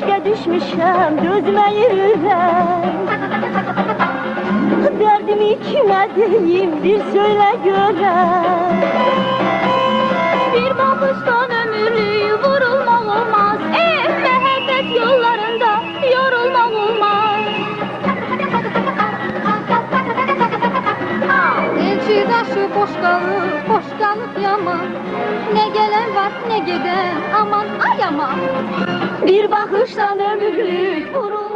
eşke düşmüşem, gözüme yürürem. Derdimi kime diyeyim, bir söyle görem. Bir bakıştan ömürlüğü vurulmak olmaz. Mehabbet yollarında yorulmak olmaz. Elçi daşı boş kalıp yaman. Ne gelen var ne giden, aman ay aman. Bir bakıştan ömürlük vurulmak.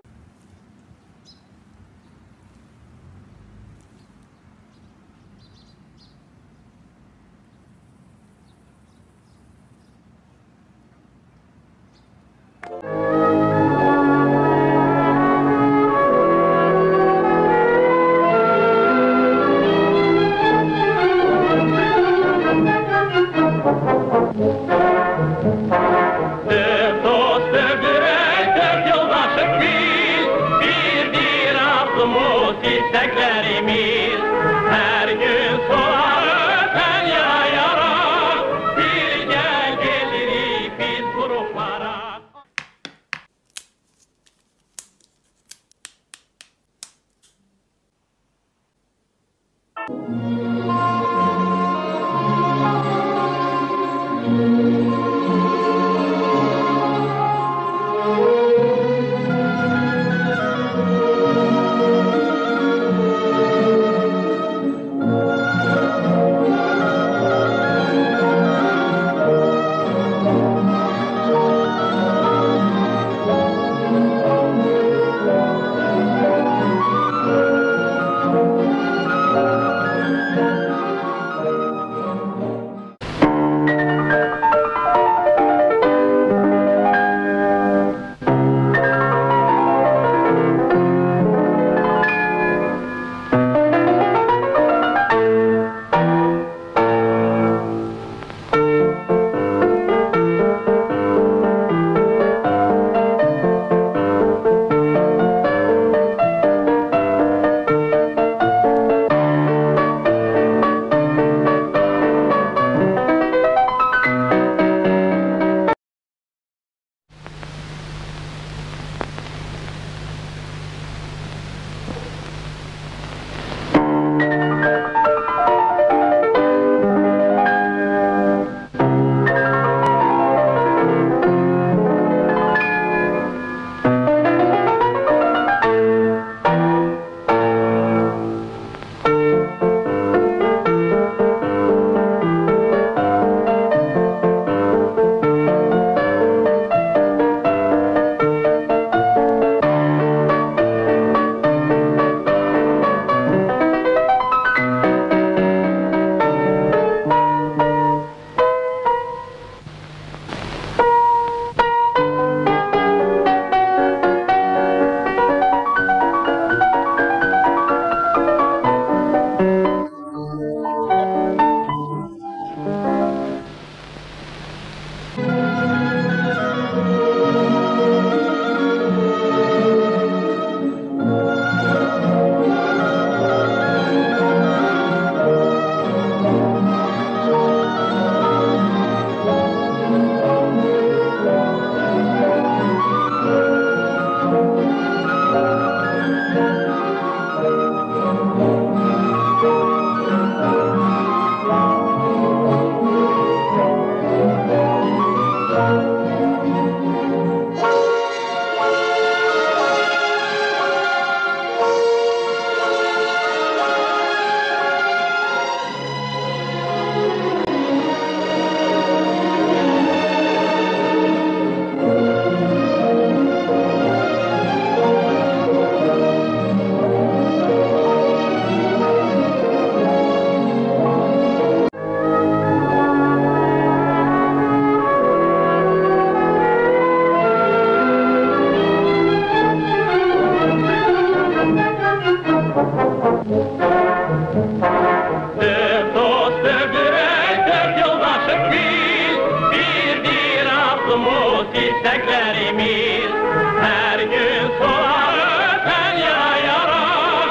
isteklerimiz her gün solar öten yayara.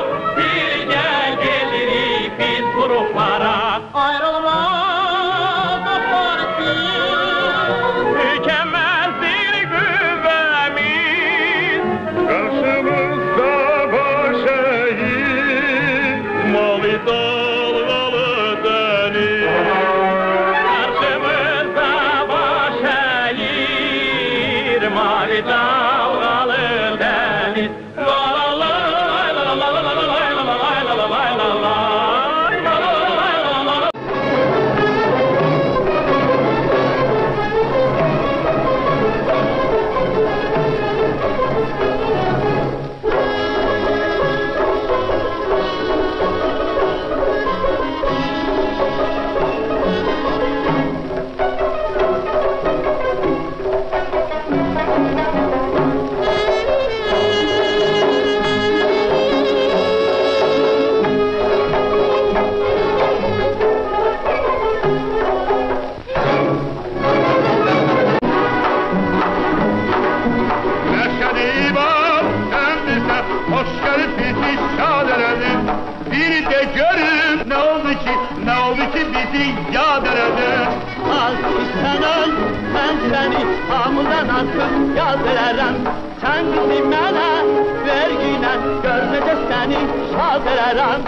Bir gel gelirik biz gruplara, ayrılmaz dostlar için. Tükenmezdir güven ölüm. Az ki sen öl, ben seni hamıdan artık yad elərəm. Sen bizi mənə verginə, görməcə səni şad elərəm.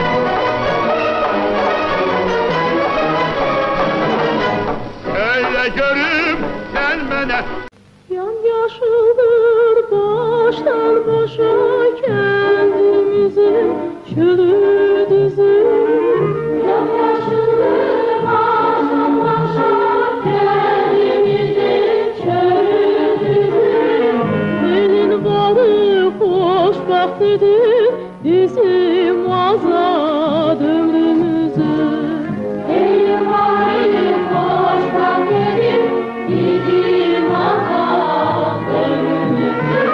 Söyle görüm sen mənə. Yan yaşıldır baştan başa kendimizin çölü dizim. Yan yaşıldır baştan başa kendimizin çölü dizim. Elin balı hoşbahtidir bizim azad ömrümüzün. Elin balı hoşbahtidir bizim azad ömrümüzün.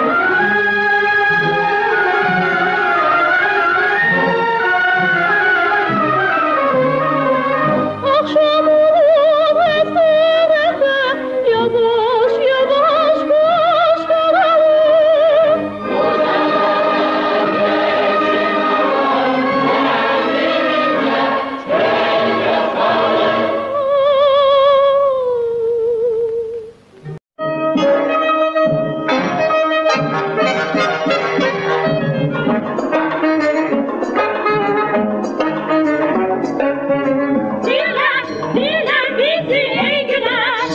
Akşam olur esmerinde yavaş yavaş kuş kararır. Dinler, dinler bizi ey güneş.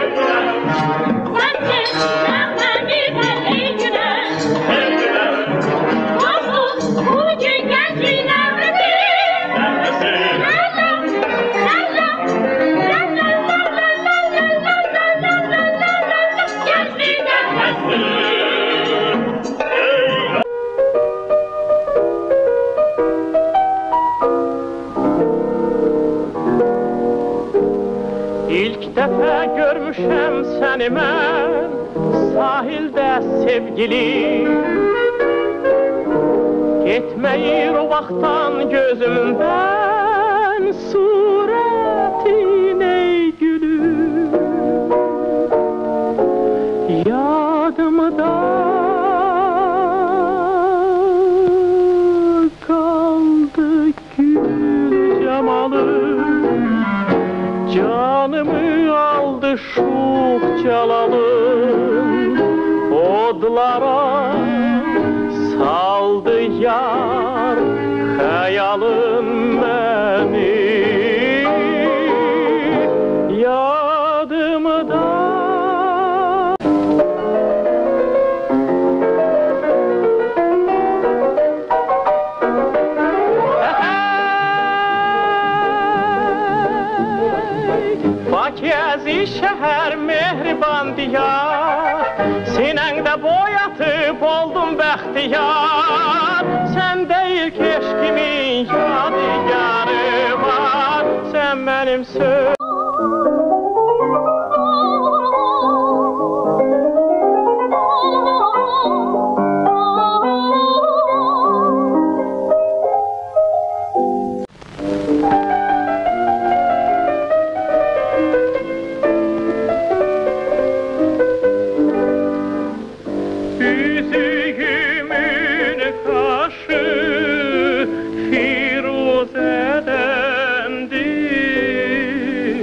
Sensiz nereden gider ey güneş. Olsun bugün gençliğin evresi. Gençliğin evresi. İlk defa görmüşem seni mən sahildə sevgilim. Getməyir o vaxtdan gözümdən surətin ey gülüm. Yadımda qaldı gül cemalım. Canımı aldı şuh celalım. Odlara saldı yar hayalım beni. Yadımda Bakiyəzi şəhər mehriban diyar, sinəngdə boyatıb oldum bəxtiyar. Sən deyil ki eşkimin yadigarı var, sən mənim söz. Üzüğümün kaşı firuzədendir.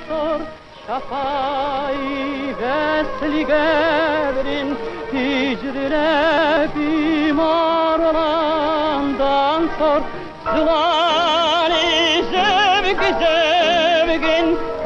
sor şafayı vesli gebrin Hicrine bimar olandan sor Zıvani zevk zevkin